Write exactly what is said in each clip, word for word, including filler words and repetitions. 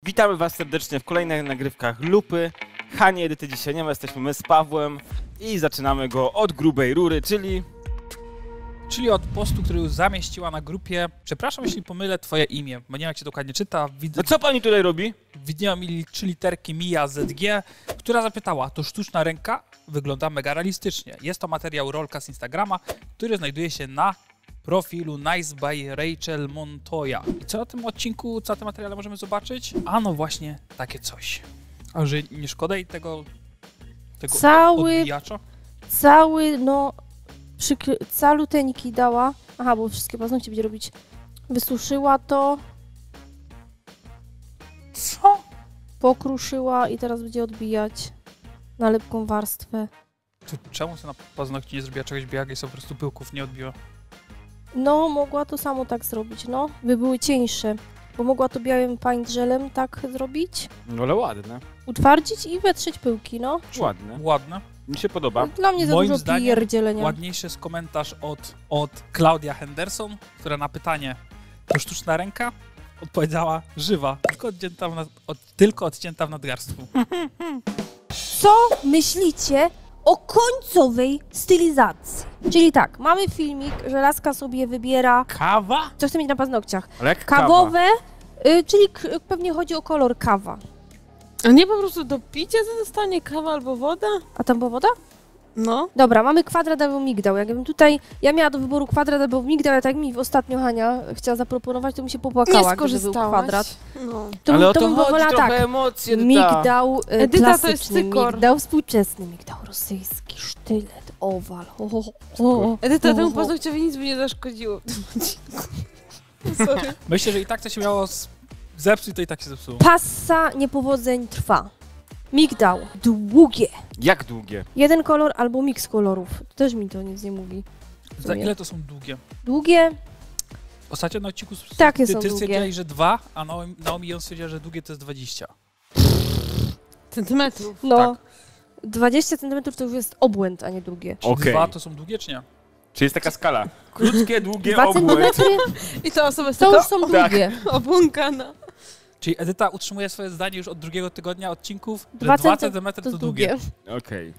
Witamy Was serdecznie w kolejnych nagrywkach Lupy. Hani Edyty dzisiaj nie ma, jesteśmy my z Pawłem i zaczynamy go od grubej rury, czyli... Czyli od postu, który już zamieściła na grupie. Przepraszam, jeśli pomylę twoje imię, bo nie wiem, jak się dokładnie czyta. Widzę... No co pani tutaj robi? Widniała mi trzy literki Mia Z G, która zapytała, to sztuczna ręka? Wygląda mega realistycznie. Jest to materiał rolka z Instagrama, który znajduje się na profilu Nice by Rachel Montoya. I co na tym odcinku, co na tym materiale możemy zobaczyć? A no właśnie takie coś. A że nie szkoda jej tego, tego Cały, odbijacza? cały, no, przykry, caluteńki dała. Aha, bo wszystkie paznokcie będzie robić. Wysuszyła to, Co? pokruszyła i teraz będzie odbijać na lepką warstwę. To czemu to na paznokci nie zrobiła czegoś białego i sobie po prostu pyłków nie odbiła? No, mogła to samo tak zrobić, no. By były cieńsze, bo mogła to białym paint żelem tak zrobić, No ale ładne, utwardzić i wetrzeć pyłki, no. ładne. Ładne. Mi się podoba. Dla mnie za Moim dużo zdaniem pierdzielenia. Ładniejszy jest komentarz od, od Claudia Henderson, która na pytanie, to sztuczna ręka? Odpowiedziała, żywa, tylko odcięta w, nad, od, tylko odcięta w nadgarstku. Co myślicie o końcowej stylizacji? Czyli tak, mamy filmik, że laska sobie wybiera, Kawa? co chce mieć na paznokciach. Ale jak kawa. Kawowe, y, czyli k- pewnie chodzi o kolor kawa. A nie po prostu do picia to dostanie kawa albo woda? A tam była woda? No. Dobra, mamy kwadrat albo migdał. Jakbym tutaj, ja miała do wyboru kwadrat albo migdał, a tak mi ostatnio Hania chciała zaproponować, to mi się popłakała, Nie gdyby był skorzystałaś. kwadrat. No. To, Ale bym- o to to bym chodzi, wolała trochę tak. emocje, Edyta. Migdał y, Edyta, to jest klasyczny, cykor. migdał współczesny, migdał rosyjski, sztylet, owal. Ho, ho, ho, ho, Edyta, ho, temu ho. paznokciowi nic by nie zaszkodziło w tym odcinku. Sorry. Myślę, że i tak to się miało z... zepsuć, to i tak się zepsuło. Passa niepowodzeń trwa. Migdał, długie. Jak długie? Jeden kolor albo miks kolorów. Też mi to nic nie mówi. w Za sumie. ile to są długie? Długie, Ostatnio na odcinku Takie ty, są ty długie. stwierdziłeś, że dwa, a Naomi, Naomi ją stwierdziła, że długie to jest dwadzieścia. Centymetrów. no. Tak. dwadzieścia centymetrów to już jest obłęd, a nie długie. Czy Okej. dwa to są długie, czy nie? Czy jest taka skala? Krótkie, długie, Dwa obłęd. centymetry I to osoba to już jest są Tak. długie. obłąkana. Czyli Edyta utrzymuje swoje zdanie już od drugiego tygodnia odcinków, że Dwa dwa centy- centymetry To to długie. długie. Okej.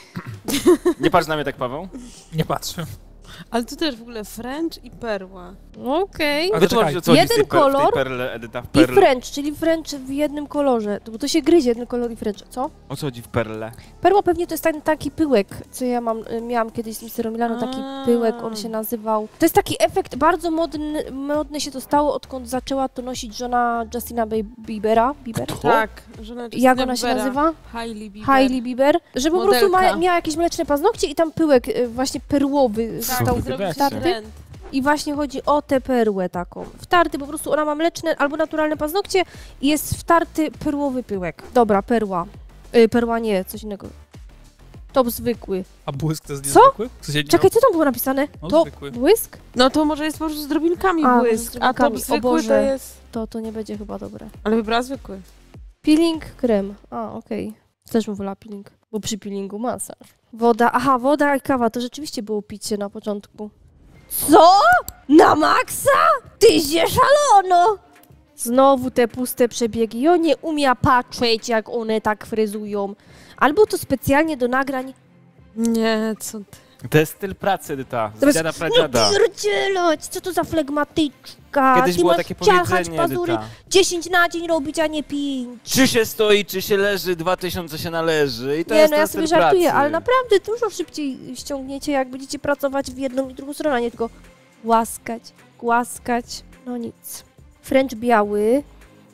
Nie patrz na mnie tak, Paweł. Nie patrzę. Ale tu też w ogóle French i perła. Okej. Ale Wytłumacz, czekaj, co chodzi w jeden tej, per, w tej kolor perle, Edyta, w I perle. French, czyli French w jednym kolorze. Bo to się gryzie, jeden kolor i French. Co? O co chodzi w perle? Perła pewnie to jest ten, taki pyłek, co ja mam, y, miałam kiedyś z mister Milano, taki A. pyłek, on się nazywał. To jest taki efekt, bardzo modny, modne się to stało, odkąd zaczęła to nosić żona Justina Bie- Biebera. Bieber? Kto? Tak. Żona Jak Justina ona się Biebera. nazywa? Hailey Bieber. Hailey Bieber. Że po prostu ma, Modelka. miała jakieś mleczne paznokcie i tam pyłek y, właśnie perłowy Tak, stał Super. zrobić Wtarty? trend. I właśnie chodzi o tę perłę taką. Wtarty, po prostu ona ma mleczne albo naturalne paznokcie i jest wtarty perłowy pyłek. Dobra, perła. Y, perła nie, coś innego. Top zwykły. A błysk to jest Co? niezwykły? W sensie nie Czekaj, co tam było napisane? No, Top zwykły. błysk? No to może jest po prostu z drobinkami A, błysk, z a drobinkami. top O zwykły to Boże. jest... To, to nie będzie chyba dobre. Ale wybrała zwykły. Peeling, krem. A, okej. Też bym wolała peeling, bo przy peelingu masaż. Woda, aha, woda i kawa, to rzeczywiście było picie na początku. Co? Na maksa? Ty się szalono! Znowu te puste przebiegi. Ja nie umie patrzeć, jak one tak fryzują. Albo to specjalnie do nagrań. Nie, co ty. To jest styl pracy, Edyta. Z Teraz- dziada No pradziada. pierdzielać, co to za flegmatyczka? Kiedyś Ty było masz takie ciachać powiedzenie, pazury Edyta. dziesięć na dzień robić, a nie pięć. Czy się stoi, czy się leży, dwa tysiące się należy. I to Nie, jest no ten ja styl sobie żartuję, pracy. ale naprawdę dużo szybciej ściągniecie, jak będziecie pracować w jedną i drugą stronę, a nie tylko głaskać, głaskać, no nic. French biały.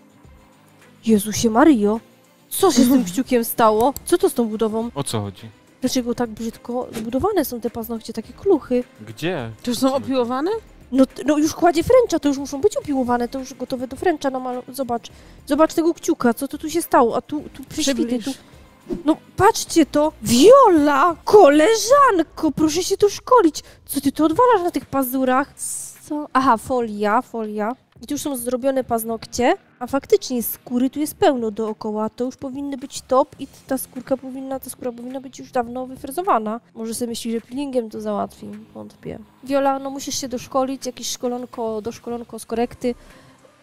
Jezusie Mario, co się z tym kciukiem stało? Co to z tą budową? O co chodzi? Dlaczego tak brzydko zbudowane są te paznokcie, takie kluchy? Gdzie? To już są opiłowane? No, t- no już kładzie Frencha, to już muszą być opiłowane, to już gotowe do Frencha, no mal- zobacz. Zobacz tego kciuka, co to tu się stało, a tu, tu prześwity, tu... Przybliż. No patrzcie to! Viola! Koleżanko, proszę się tu szkolić! Co ty tu odwalasz na tych pazurach? Co? Aha, folia, folia. I tu już są zrobione paznokcie, a faktycznie skóry tu jest pełno dookoła. To już powinny być top i ta skórka powinna, ta skóra powinna być już dawno wyfrezowana. Może sobie myśli, że peelingiem to załatwi, wątpię. Viola, no musisz się doszkolić, jakieś szkolonko, doszkolonko z korekty.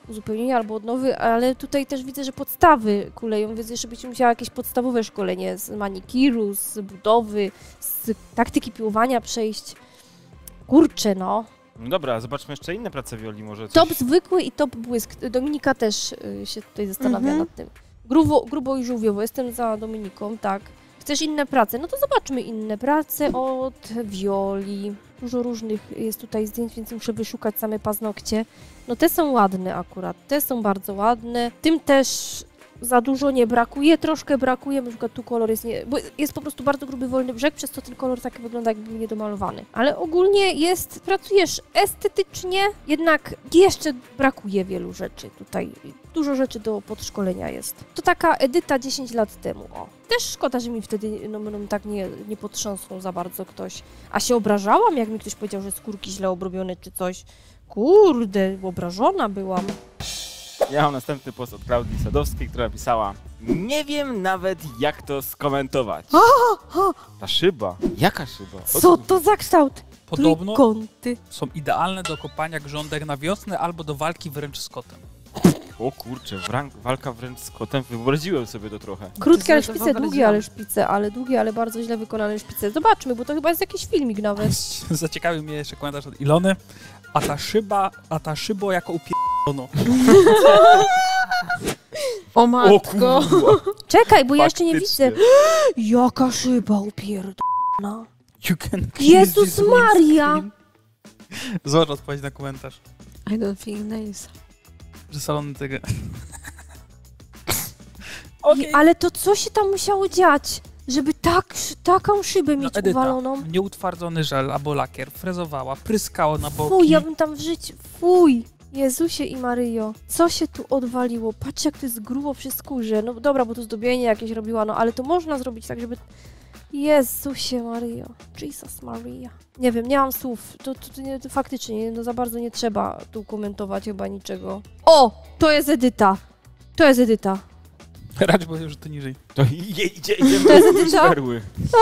uzupełnienia albo odnowy, ale tutaj też widzę, że podstawy kuleją, więc jeszcze byś musiała jakieś podstawowe szkolenie z manikiru, z budowy, z taktyki piłowania przejść. Kurczę, no. No dobra, zobaczmy jeszcze inne prace Wioli może. Coś... Top zwykły i top błysk. Dominika też y, się tutaj zastanawia Mhm. nad tym. Grubo, grubo i żółwiowo, jestem za Dominiką, tak. Chcesz inne prace? No to zobaczmy inne prace od Wioli. Dużo różnych jest tutaj zdjęć, więc muszę wyszukać same paznokcie. No te są ładne akurat, te są bardzo ładne. Tym też za dużo nie brakuje, troszkę brakuje, na przykład tu kolor jest nie... bo jest po prostu bardzo gruby wolny brzeg, przez to ten kolor tak wygląda, jakby był niedomalowany. Ale ogólnie jest, pracujesz estetycznie, jednak jeszcze brakuje wielu rzeczy tutaj. Dużo rzeczy do podszkolenia jest. To taka Edyta dziesięć lat temu, o. Też szkoda, że mi wtedy no, no, tak nie, nie potrząsnął za bardzo ktoś. A się obrażałam, jak mi ktoś powiedział, że skórki źle obrobione czy coś. Kurde, obrażona byłam. Ja mam następny post od Klaudii Sadowskiej, która pisała: nie wiem nawet jak to skomentować. Ta szyba. Jaka szyba? O Co to za kształt? Podobno Trójkąty. są idealne do kopania grządek na wiosnę albo do walki wręcz z kotem. O kurczę, wrank, walka wręcz z kotem, wyobraziłem sobie to trochę. Krótkie, ale To szpice, wyobraziłam. długie, ale szpice, ale długie, ale bardzo źle wykonane szpice. Zobaczmy, bo to chyba jest jakiś filmik nawet. Zaciekawił mnie jeszcze komentarz od Ilony. A ta szyba, a ta szybo jako upierdono. O O matko. kurwa. Czekaj, bo ja jeszcze nie Faktycznie. widzę. Jaka szyba upierdolona. You can kill Jezus this Maria! windscreen. Zobacz odpowiedź na komentarz. I don't think nice. Że salony tego. I, ale to co się tam musiało dziać, żeby tak, taką szybę No, mieć Edyta, uwaloną? nieutwardzony żel albo lakier, frezowała, pryskało na boki. Fuj, ja bym tam w życiu... Fuj! Jezusie i Maryjo, co się tu odwaliło? Patrzcie, jak to jest grubo przy skórze. No dobra, bo tu zdobienie jakieś robiła, no ale to można zrobić tak, żeby... Jezusie Maryjo, Jesus Maria. Nie wiem, nie mam słów. To, to, to, nie, to faktycznie no za bardzo nie trzeba tu komentować chyba niczego. O! To jest Edyta! To jest Edyta. Raczej powiem, że to niżej. To idzie, idzie, idziemy To jest robić Edyta? perły.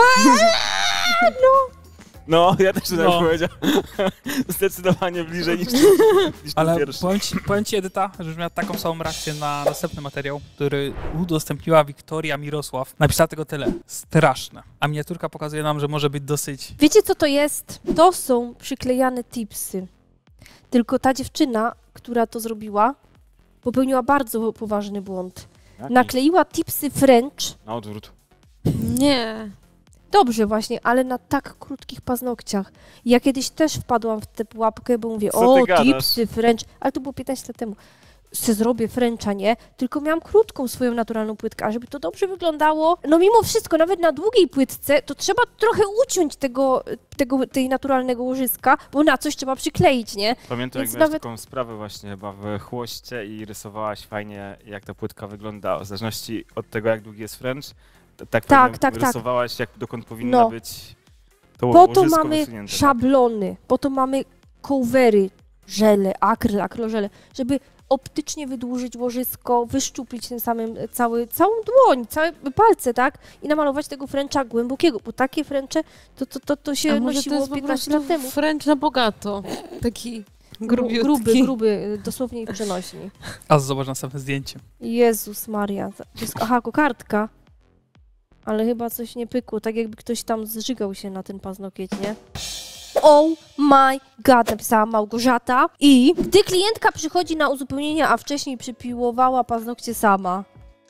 No. No, ja też tak No. powiedział. Zdecydowanie bliżej niż, niż ten Ale pierwszy. powiem ci, powiem ci, Edyta, że już miała taką samą reakcję na następny materiał, który udostępniła Wiktoria Mirosław. Napisała tego tyle. Straszne. A miniaturka pokazuje nam, że może być dosyć... Wiecie, co to jest? To są przyklejane tipsy. Tylko ta dziewczyna, która to zrobiła, popełniła bardzo poważny błąd. Jaki? Nakleiła tipsy French. Na odwrót. Nie. Dobrze właśnie, ale na tak krótkich paznokciach. Ja kiedyś też wpadłam w tę pułapkę, bo mówię, Co ty o, gadasz? tipsy French, ale to było piętnaście lat temu. Se zrobię Frencha, nie? Tylko miałam krótką swoją naturalną płytkę, a żeby to dobrze wyglądało, no mimo wszystko, nawet na długiej płytce, to trzeba trochę uciąć tego, tego tej naturalnego łożyska, bo na coś trzeba przykleić, nie? Pamiętam, jak Więc miałeś nawet- taką sprawę właśnie chyba w chłoście i rysowałaś fajnie, jak ta płytka wygląda, w zależności od tego, jak długi jest French. t- Tak, Tak, pewnie tak, tak. rysowałaś, jak dokąd powinno No. być to Po to łożysko mamy wysunięte, tak? szablony, po to mamy covery, żele, akryl, akrylożele, żeby optycznie wydłużyć łożysko, wyszczuplić tym samym cały, całą dłoń, całe palce, tak? I namalować tego Frencha głębokiego, bo takie Frencze to, to, to, to się A może to nosiło jest po piętnaście prostu lat temu. French na bogato. Taki Gru- grubiutki. Gruby, gruby, dosłownie i przenośni. A zobacz następne zdjęcie. Jezus Maria. To jest, aha, kokardka. Ale chyba coś nie pykło, tak jakby ktoś tam zżygał się na ten paznokieć, nie? Oh my god, napisała Małgorzata. I gdy klientka przychodzi na uzupełnienie, a wcześniej przypiłowała paznokcie sama.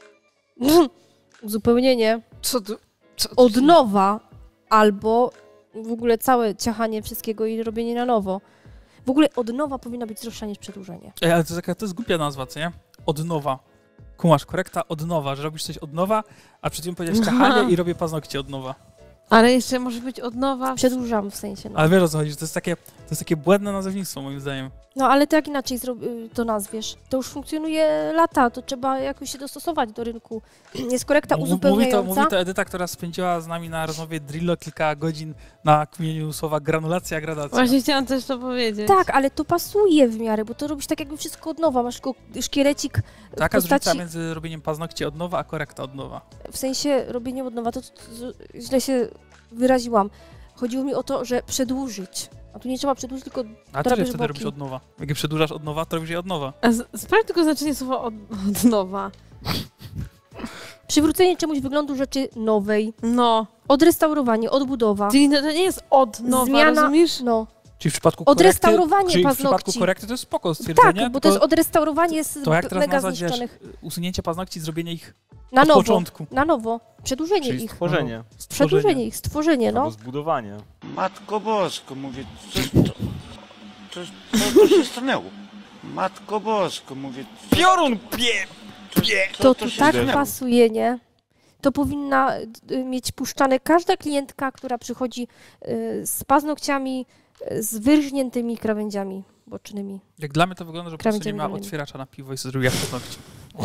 Uzupełnienie Co tu? Co tu od się- nowa, albo w ogóle całe ciachanie wszystkiego i robienie na nowo. W ogóle od nowa powinno być droższa niż przedłużenie. Ej, ale to jest, taka, to jest głupia nazwa, co nie? Od nowa. Kumasz, korekta od nowa, że robisz coś od nowa, a przed chwilą powiedziałeś Aha. ciachanie i robię paznokcie od nowa. Ale jeszcze może być od nowa. Przedłużam w sensie. No, Ale wiesz o co chodzi, że to jest takie, to jest takie błędne nazewnictwo moim zdaniem. no ale to jak inaczej zro- y, to nazwiesz? To już funkcjonuje lata, to trzeba jakoś się dostosować do rynku. Jest korekta Mów- Mówi uzupełniająca. to, mówi to Edyta, która spędziła z nami na rozmowie Drillo kilka godzin na kmieniu słowa granulacja, gradacja. Właśnie chciałam też to powiedzieć. Tak, ale to pasuje w miarę, bo to robisz tak jakby wszystko od nowa. Masz tylko szkielecik w Taka jest postaci, różnica między robieniem paznokci od nowa, a korekta od nowa. w sensie robienie od nowa, to, to, to źle się wyraziłam. Chodziło mi o to, że przedłużyć. A tu nie trzeba przedłużyć, tylko A co robisz ty wtedy boki. robisz od nowa? Jak je przedłużasz od nowa, to robisz je od nowa. A z- sprawdź tylko znaczenie słowa od, od nowa. Przywrócenie czemuś wyglądu rzeczy nowej. No. Odrestaurowanie, odbudowa. Czyli no, to nie jest od nowa, Zmiana- rozumiesz? No. Czyli w przypadku korekty... Odrestaurowanie Czyli w paznokci. przypadku korekty to jest spoko stwierdzenie. Tak, bo to tylko jest odrestaurowanie z to jak teraz mega nazwać, wiesz, zniszczonych. usunięcie paznokci, zrobienie ich Na od nowo. początku. Na nowo. Przedłużenie Czyli ich. stworzenie. Przedłużenie ich, stworzenie, Albo no. zbudowanie. Matko Bosko, mówię, coś to, to, to, to się stanęło. Matko Bosko, mówię, co, Piorun pie! pie. co To to tu się tak stanęło? pasuje, nie? To powinna y, mieć puszczane każda klientka, która przychodzi y, z paznokciami, y, z wyrżniętymi krawędziami bocznymi. Jak dla mnie to wygląda, że po prostu nie Krawędziami ma dolnymi. otwieracza na piwo i sobie zrobiła paznokci.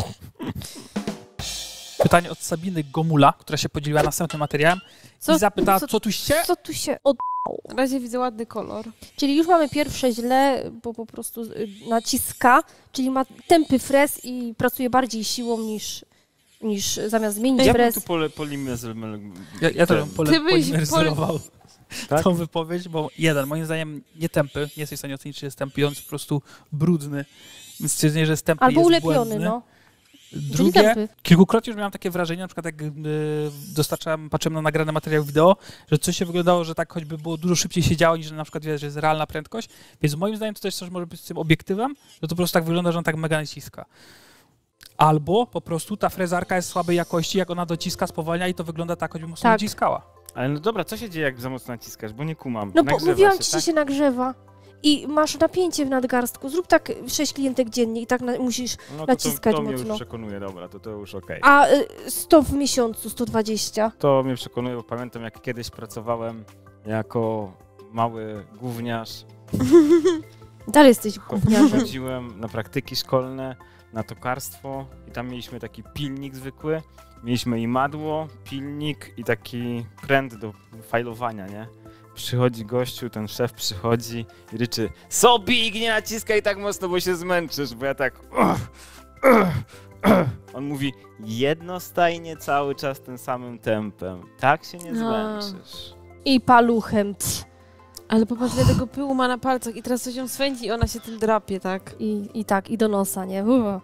Pytanie od Sabiny Gomula, która się podzieliła następnym materiałem Co- i zapytała, co- co tu się... Co tu się od... Na razie widzę ładny kolor. Czyli już mamy pierwsze źle, bo po prostu y, naciska, czyli ma tępy frez i pracuje bardziej siłą niż, niż zamiast zmienić Ja bym frez. tu pole, polimizm... Ja, ja też bym pole, Ty byś polimeryzował Tak? tą wypowiedź, bo jeden, moim zdaniem nie tępy, nie jesteś w stanie ocenić, czy jest tępy, on jest po prostu brudny. Więc stwierdzenie, że jest tępy Albo jest ulepiony, błędny. no. Czyli Drugie, tępy. kilkukrotnie już miałem takie wrażenie, na przykład jak y, dostarczałem, patrzyłem na nagrany materiał wideo, że coś się wyglądało, że tak choćby było dużo szybciej się działo, niż na przykład wiesz, że jest realna prędkość, więc moim zdaniem to też coś może być z tym obiektywem, że to po prostu tak wygląda, że on tak mega naciska. Albo po prostu ta frezarka jest słabej jakości, jak ona dociska, spowalnia i to wygląda tak, choćby mocno Tak. naciskała. Ale no dobra, co się dzieje, jak za mocno naciskasz? Bo nie kumam. No bo Nagrzewa mówiłam się, ci, tak? że się nagrzewa. I masz napięcie w nadgarstku. Zrób tak sześć klientek dziennie i tak na, musisz. No to, naciskać to, to mnie mocno. już przekonuje, dobra, to to już okej. A y, sto w miesiącu, sto dwadzieścia. To mnie przekonuje, bo pamiętam, jak kiedyś pracowałem jako mały gówniarz. Dalej jesteś gówniarzem. Chodziłem na praktyki szkolne, na tokarstwo i tam mieliśmy taki pilnik zwykły. Mieliśmy i madło, pilnik i taki pręt do fajlowania, nie? Przychodzi gościu, ten szef przychodzi i ryczy: Sobik, nie naciskaj tak mocno, bo się zmęczysz, bo ja tak... "Ugh, ugh, ugh". On mówi: jednostajnie cały czas tym samym tempem. Tak się nie A. zmęczysz. I paluchem. Pff. Ale popatrz, ile tego pyłu ma na palcach i teraz coś ją swędzi i ona się tym drapie, tak? I, I tak, i do nosa, nie? Uwa.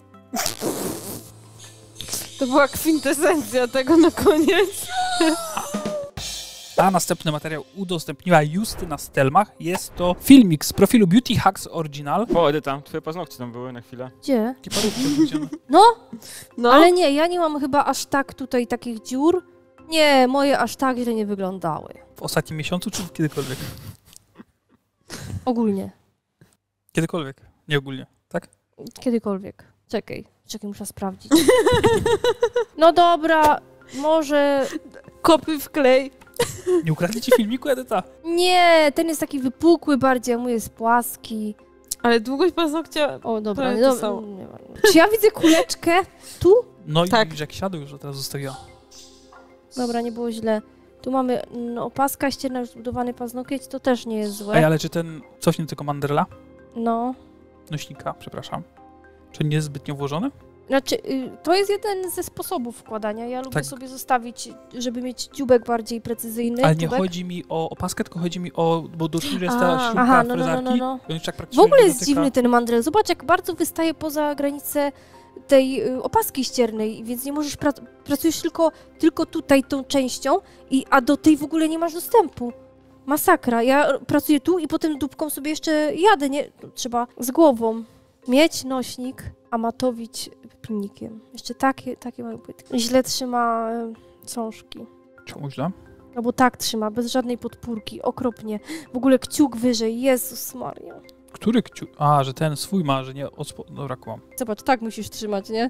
To była kwintesencja tego na koniec. A następny materiał udostępniła Justyna Stelmach. Jest to filmik z profilu Beauty Hacks Original. O, Edyta, twoje paznokcie tam były na chwilę. Gdzie? Takie parówki odwrócone. No, No, ale nie, ja nie mam chyba aż tak tutaj takich dziur. Nie, moje aż tak źle nie wyglądały. W ostatnim miesiącu, czy kiedykolwiek? Ogólnie. Kiedykolwiek, nie ogólnie, tak? Kiedykolwiek. Czekaj, czekaj, muszę sprawdzić. No dobra, może... kopy w klej. Nie ukradli ci filmiku, Edyta? Nie, ten jest taki wypukły bardziej, a mój jest płaski. Ale długość paznokcia... O, dobra, Prawie nie, to dobra. samo. Nie ma. Czy ja widzę kuleczkę? Tu? No Tak. i widzisz, jak siadł już, teraz zostawiła. Dobra, nie było źle. Tu mamy no, opaska ścierna, już zbudowany paznokieć, to też nie jest złe. Ej, ale czy ten, cofnij tylko mandrela, No, nośnika, przepraszam, czy nie jest zbytnio włożony? znaczy, y, to jest jeden ze sposobów wkładania. Ja lubię Tak. sobie zostawić, żeby mieć dzióbek bardziej precyzyjny. Ale nie dzióbek. chodzi mi o opaskę, tylko chodzi mi o, bo do tyłu jest ta A, śrubka aha, no, no, no, frezarki. no, no. I on już tak W praktycznie ogóle nie jest dotyka. dziwny ten mandrel. Zobacz, jak bardzo wystaje poza granicę tej y, opaski ściernej, więc nie możesz pra pracujesz tylko, tylko tutaj tą częścią, i, a do tej w ogóle nie masz dostępu. Masakra. Ja r- pracuję tu i potem dupką sobie jeszcze jadę, nie? Trzeba z głową mieć nośnik, a matowić pilnikiem. Jeszcze takie, takie mają płytki. Źle trzyma y, cążki. Czemu źle? No bo tak trzyma, bez żadnej podpórki, okropnie. W ogóle kciuk wyżej, Jezus Maria. Który kciuk? A, że ten swój ma, że nie od spodu. Dobra, kłam. Zobacz, tak musisz trzymać, nie?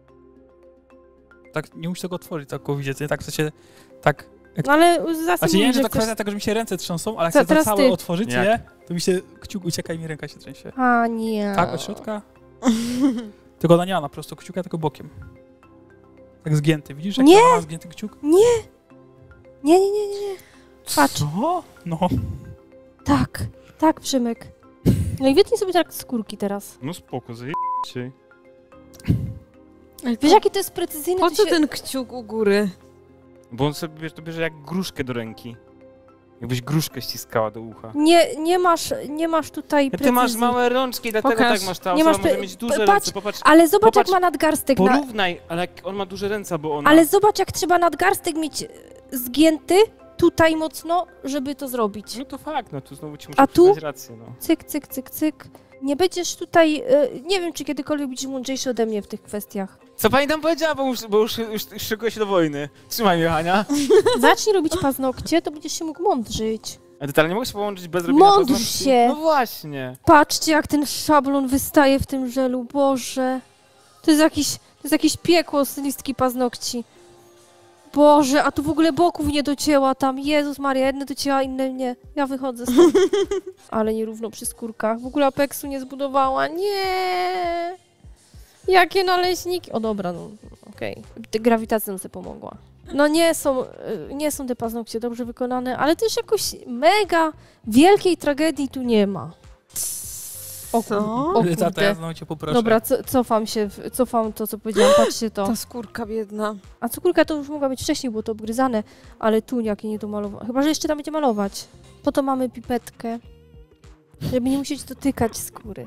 Tak, nie musisz tego otworzyć, tak widzieć, nie? Tak chcecie, tak... No ale za Znaczy nie wiem, że to kwestia tego, że mi się ręce trzęsą, ale jak Co, chcę to teraz całe ty. otworzyć, Jak? nie? To mi się kciuk ucieka i mi ręka się trzęsie. A nie. Tak, od środka? Tylko ona nie ma na prosto kciuka, tylko bokiem. Tak zgięty, widzisz? Jak Nie! ona ma zgięty kciuk? Nie, nie, nie, nie, nie. Patrz. Co? No. Tak, tak, Przemek. No i wytnij sobie tak skórki teraz. No spoko, zaje... się. Ale Wiesz, jaki to jest precyzyjny? po to co się... ten kciuk u góry? Bo on sobie wiesz, to bierze jak gruszkę do ręki. Jakbyś gruszkę ściskała do ucha. Nie, nie masz, nie masz tutaj Ty precyzji. masz małe rączki, dlatego Pokaż. tak masz ta Nie osoba masz może te- mieć duże patrz, ręce. Popatrz, Ale zobacz, Popatrz, jak ma nadgarstek. Na... porównaj, ale jak on ma duże ręce, bo ona... Ale zobacz, jak trzeba nadgarstek mieć zgięty tutaj mocno, żeby to zrobić. No to fakt, no tu znowu ci muszę A tu? przyznać rację, no. Cyk, cyk, cyk, cyk. Nie będziesz tutaj, y, nie wiem, czy kiedykolwiek będziesz mądrzejszy ode mnie w tych kwestiach. Co pani tam powiedziała, bo już, bo już, już, już szykuje się do wojny. Trzymaj mnie, Hania. Zacznij robić paznokcie, to będziesz się mógł mądrzyć. A ty ale nie mogę się połączyć bez robienia Mądrz paznokci? się. No właśnie. Patrzcie, jak ten szablon wystaje w tym żelu, Boże. To jest jakiś, to jest jakieś piekło z listki paznokci. Boże, a tu w ogóle boków nie docięła tam. Jezus Maria, jedne docięła, inne nie. Ja wychodzę stąd. Ale nierówno przy skórkach. W ogóle apeksu nie zbudowała. Nie. Jakie naleśniki. O dobra, no okej. Okay. Grawitacja nam sobie pomogła. No nie są, y, nie są te paznokcie dobrze wykonane, ale też jakoś mega wielkiej tragedii tu nie ma. O, Co? o Tata, ja kurde. znowu cię poproszę. Dobra, co, cofam się, w- cofam to, co powiedziałam, patrzcie to. Ta skórka biedna. A cukórka to już mogła być wcześniej, było to obgryzane, ale tu jakie nie domalowane. Chyba, że jeszcze tam będzie malować. Po to mamy pipetkę, żeby nie musieć dotykać skóry.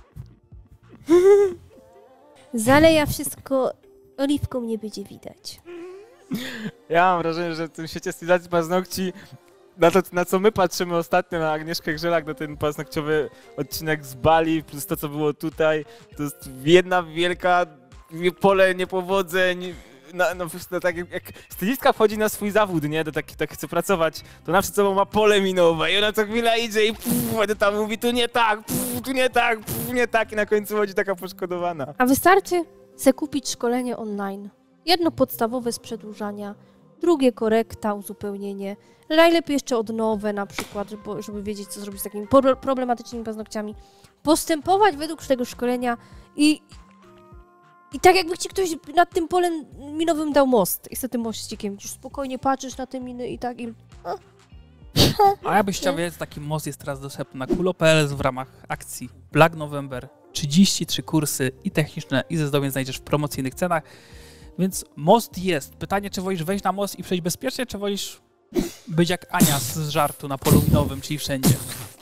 Zaleja wszystko, oliwką nie będzie widać. Ja mam wrażenie, że w tym świecie stylizacji paznokci, na to, na co my patrzymy ostatnio, na Agnieszkę Grzelak, na ten paznokciowy odcinek z Bali, plus to, co było tutaj, to jest jedna wielka pole niepowodzeń. Na, no, no, tak jak, jak stylistka wchodzi na swój zawód, nie, do tak, tak chce pracować, to na przed sobą ma pole minowe i ona co chwila idzie i pff, tam mówi tu nie tak, pff, tu nie tak, pff, nie tak i na końcu chodzi taka poszkodowana. A wystarczy se kupić szkolenie online. Jedno podstawowe z przedłużania, drugie korekta, uzupełnienie. Najlepiej jeszcze odnowę na przykład, żeby, żeby wiedzieć, co zrobić z takimi pro- problematycznymi paznokciami. Postępować według tego szkolenia i, i tak jakby ci ktoś nad tym polem minowym dał most i z tym mościkiem. Już spokojnie patrzysz na te miny i tak i... A ja byś chciał wiedzieć, taki most jest teraz dostępny na kulo kropka p l w ramach akcji Black November. trzydzieści trzy kursy i techniczne i ze zdobień znajdziesz w promocyjnych cenach. Więc most jest. Pytanie, czy wolisz wejść na most i przejść bezpiecznie, czy wolisz być jak Ania z żartu na polu minowym, czyli wszędzie.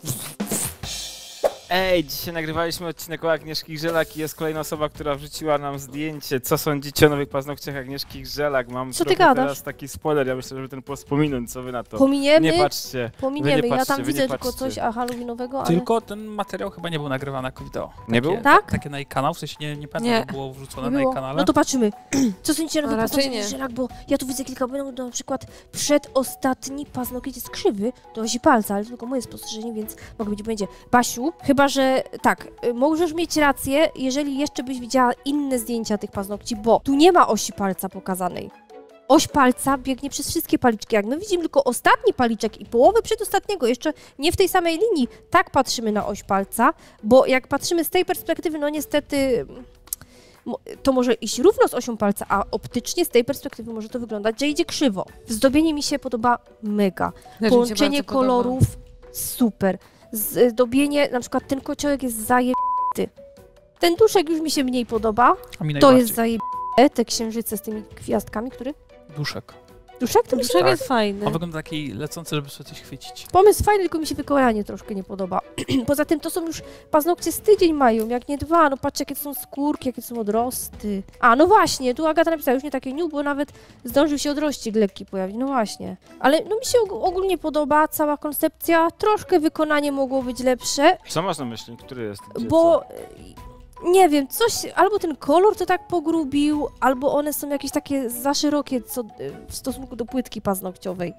Ej, dzisiaj nagrywaliśmy odcinek o Agnieszki Grzelak i jest kolejna osoba, która wrzuciła nam zdjęcie. Co sądzicie o nowych paznokciach Agnieszki Grzelak? Mam Co ty trochę gadasz? teraz taki spoiler, ja myślę, żeby ten post pominąć, co wy na to? Pominiemy, Nie patrzcie. pominiemy. wy nie Ja patrzcie, tam wy nie widzę tylko patrzcie. coś a halloweenowego, ale... Tylko ten materiał chyba nie był nagrywany jako wideo. Nie Takie- był? Tak? Takie na jej kanał, w sensie nie, nie pamiętam, Nie. jak było wrzucone Nie na jej było. kanale. No to patrzymy. Co sądzicie na No, nowych raczej paznokciach nie. Grzelak, bo ja tu widzę kilka błędów, na przykład przedostatni paznokieć jest krzywy do osi palca, ale to tylko moje spostrzeżenie, więc mogę być będzie. Basiu, chyba że tak, y, możesz mieć rację, jeżeli jeszcze byś widziała inne zdjęcia tych paznokci, bo tu nie ma osi palca pokazanej. Oś palca biegnie przez wszystkie paliczki. Jak my widzimy tylko ostatni paliczek i połowę przedostatniego, jeszcze nie w tej samej linii, tak patrzymy na oś palca, bo jak patrzymy z tej perspektywy, no niestety mo- to może iść równo z osią palca, a optycznie z tej perspektywy może to wyglądać, że idzie krzywo. Zdobienie mi się podoba mega. Też mi się Połączenie bardzo podoba. kolorów super. Zdobienie, na przykład ten kociołek jest zajebity. Ten duszek już mi się mniej podoba. A mi To najbardziej. jest zajebiste, te księżyce z tymi gwiazdkami, który? Duszek. Duszek? To mi Duszek Tak. jest fajny. On wygląda taki lecący, żeby sobie coś chwycić. Pomysł fajny, tylko mi się wykonanie troszkę nie podoba. Poza tym to są już paznokcie z tydzień mają, jak nie dwa. No patrzcie, jakie to są skórki, jakie to są odrosty. A, no właśnie, tu Agata napisała, już nie takie niu, bo nawet zdążył się odrościk lekki pojawić. No właśnie. Ale no mi się og- ogólnie podoba cała koncepcja. Troszkę wykonanie mogło być lepsze, Co masz na myśli? Który jest? Gdzie, bo... co? y, Nie wiem, coś, albo ten kolor to tak pogrubił, albo one są jakieś takie za szerokie co, y, w stosunku do płytki paznokciowej.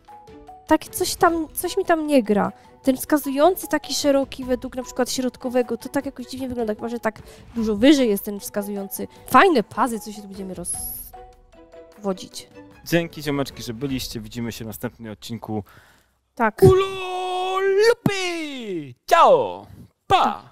Tak coś tam, coś mi tam nie gra. Ten wskazujący taki szeroki według na przykład środkowego, to tak jakoś dziwnie wygląda, chyba że tak dużo wyżej jest ten wskazujący. Fajne pazy, co się tu będziemy rozwodzić. Dzięki ziomeczki, że byliście. Widzimy się w następnym odcinku. Tak. Ulo lupy! Ciao! Pa!